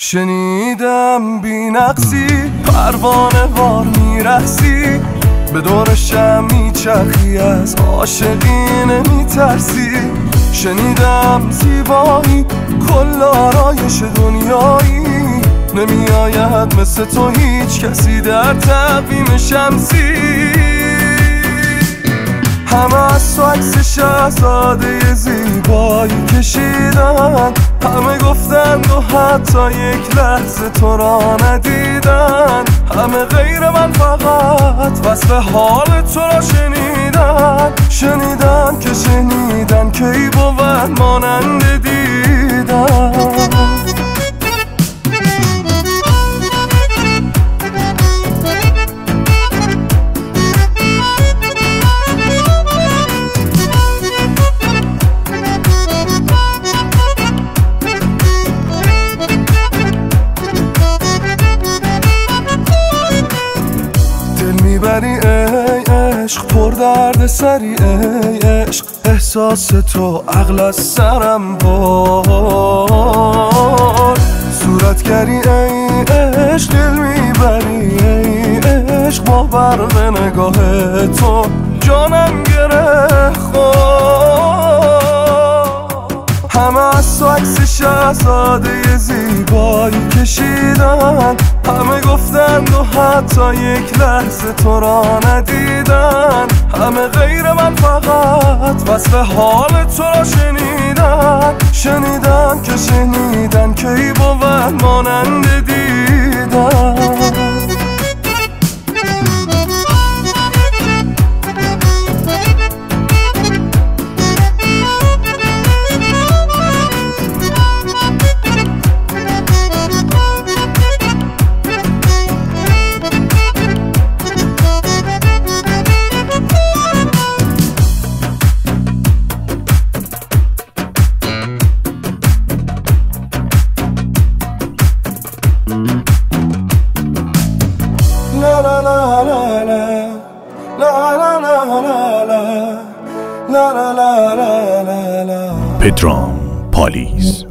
شنیدم بی نقصی پروانه وار میرقصی، به دورشم میچرخی، از عاشقی نمیترسی. شنیدم زیبایی کل آرایش دنیایی، نمیآید مثل تو هیچ کسی در تقویم شمسی. همه از تو عکس شهزاده زیبایی کشیدن، همه گفتند و حتی یک لحظه تو را ندیدن. همه غیر من فقط وصف حال تو را شنیدن. شنیدن که شنیدن که ای بود مانند دیدن. میبری ای عشق، پر درد سری ای عشق، احساس تو عقل از سرم بار. صورتگری ای عشق، دل میبری ای عشق، با برق نگاه تو جانم گره خورد. همه از تو عکس شهزاده زیبایی کشیدن، همه گفتند و حتی یک لحظه تو را ندیدن. همه غیر من فقط وصف حال تو را شنیدن. شنیدن که شنیدن که ای بود مانند دیدن. La la la la la la la la la la la la la la. پدرام پالیز